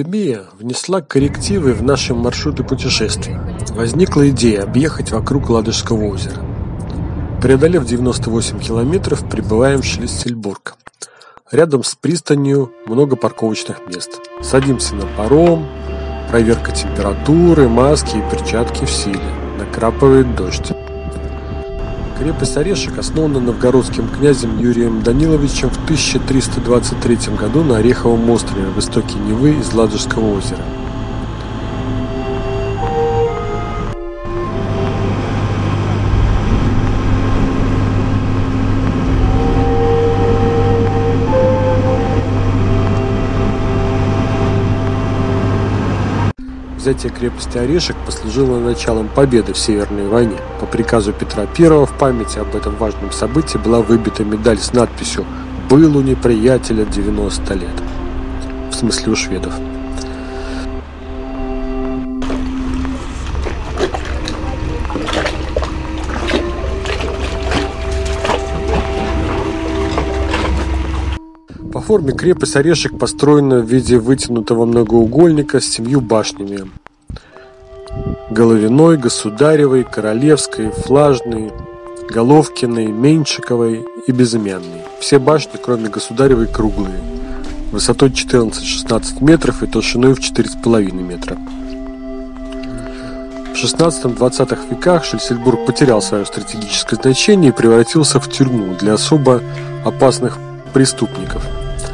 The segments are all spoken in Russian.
Пандемия внесла коррективы в наши маршруты путешествий. Возникла идея объехать вокруг Ладожского озера. Преодолев 98 километров, прибываем в Шлиссельбург. Рядом с пристанью много парковочных мест. Садимся на паром, проверка температуры, маски и перчатки в силе. Накрапывает дождь. Крепость Орешек основана новгородским князем Юрием Даниловичем в 1323 году на Ореховом острове в истоке Невы из Ладожского озера. Взятие крепости Орешек послужило началом победы в Северной войне. По приказу Петра I в память об этом важном событии была выбита медаль с надписью «Был у неприятеля 90 лет». В смысле у шведов. По форме крепость Орешек построена в виде вытянутого многоугольника с 7 башнями: Головиной, Государевой, Королевской, Флажной, Головкиной, Меньшиковой и Безымянной. Все башни, кроме Государевой, круглые, высотой 14-16 метров и толщиной в 4,5 метра. В 16-20 веках Шлиссельбург потерял свое стратегическое значение и превратился в тюрьму для особо опасных преступников,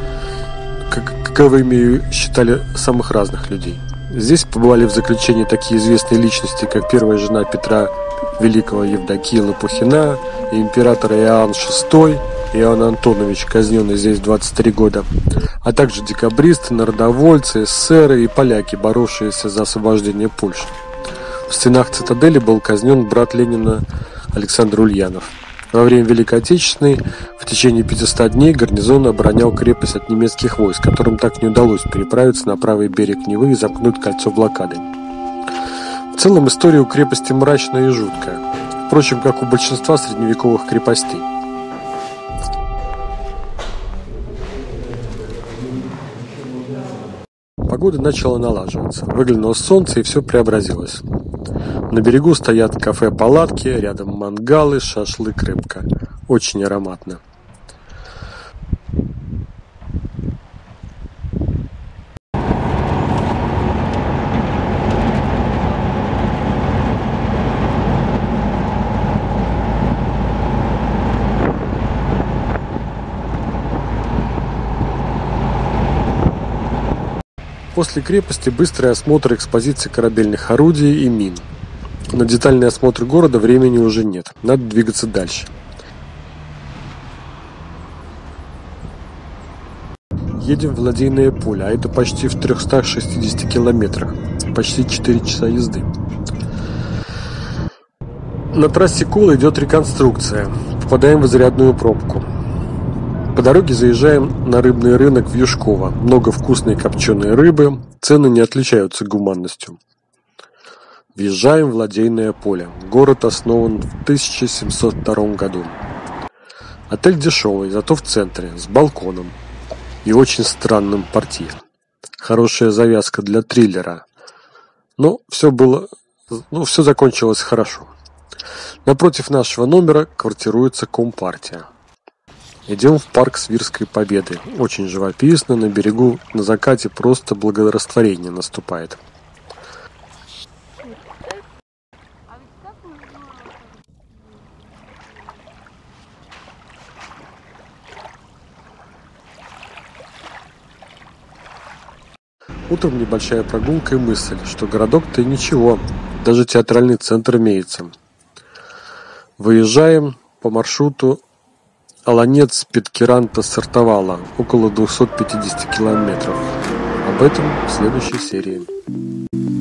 каковыми считали самых разных людей. Здесь побывали в заключении такие известные личности, как первая жена Петра Великого Евдокия Лопухина и император Иоанн VI, Иоанн Антонович, казненный здесь 23 года, а также декабристы, народовольцы, эсеры и поляки, боровшиеся за освобождение Польши. В стенах цитадели был казнен брат Ленина Александр Ульянов. Во время Великой Отечественной в течение 500 дней гарнизон оборонял крепость от немецких войск, которым так не удалось переправиться на правый берег Невы и замкнуть кольцо блокады. В целом история у крепости мрачная и жуткая, впрочем, как у большинства средневековых крепостей. Погода начала налаживаться, выглянуло солнце и все преобразилось. На берегу стоят кафе-палатки, рядом мангалы, шашлык, рыбка. Очень ароматно. После крепости быстрый осмотр экспозиции корабельных орудий и мин. На детальный осмотр города времени уже нет, надо двигаться дальше. Едем в Ладейное поле, а это почти в 360 километрах, почти 4 часа езды. На трассе Кола идет реконструкция, попадаем в изрядную пробку. По дороге заезжаем на рыбный рынок в Юшково, много вкусной копченой рыбы, цены не отличаются гуманностью. Въезжаем в Ладейное поле. Город основан в 1702 году. Отель дешевый, зато в центре, с балконом и очень странным портье. Хорошая завязка для триллера. Но все закончилось хорошо. Напротив нашего номера квартируется Компартия. Идем в парк Свирской Победы. Очень живописно, на берегу на закате просто благорастворение наступает. Утром небольшая прогулка и мысль, что городок-то и ничего, даже театральный центр имеется. Выезжаем по маршруту Олонец-Питкеранта-Сартовала, около 250 километров. Об этом в следующей серии.